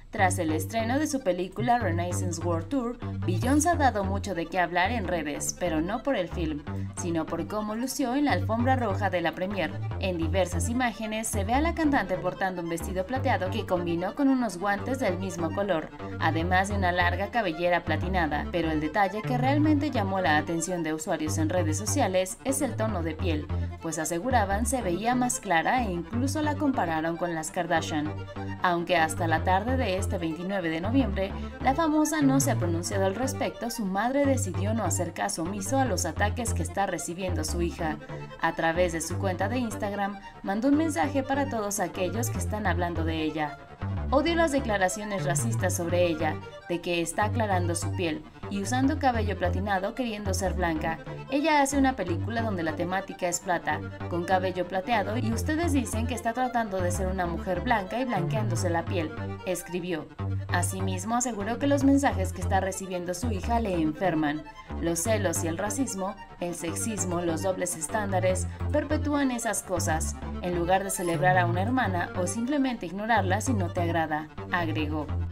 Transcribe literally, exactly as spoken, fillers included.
Tras el estreno de su película Renaissance World Tour, Beyoncé ha dado mucho de qué hablar en redes, pero no por el film, sino por cómo lució en la alfombra roja de la premiere. En diversas imágenes se ve a la cantante portando un vestido plateado que combinó con unos guantes del mismo color, además de una larga cabellera platinada, pero el detalle que realmente llamó la atención de usuarios en redes sociales es el tono de piel, pues aseguraban se veía más clara e incluso la compararon con las Kardashian. Aunque hasta la tarde de este veintinueve de noviembre, la famosa no se ha pronunciado al respecto, su madre decidió no hacer caso omiso a los ataques que está recibiendo su hija. A través de su cuenta de Instagram, mandó un mensaje para todos aquellos que están hablando de ella. Odio las declaraciones racistas sobre ella, de que está aclarando su piel y usando cabello platinado queriendo ser blanca. Ella hace una película donde la temática es plata, con cabello plateado, y ustedes dicen que está tratando de ser una mujer blanca y blanqueándose la piel, escribió. Asimismo, aseguró que los mensajes que está recibiendo su hija le enferman. Los celos y el racismo, el sexismo, los dobles estándares, perpetúan esas cosas, en lugar de celebrar a una hermana o simplemente ignorarla si no te agrada, agregó.